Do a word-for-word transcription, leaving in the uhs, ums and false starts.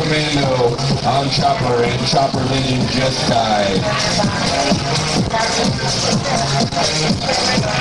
Commando on Chopper, and Chopper Minion just died.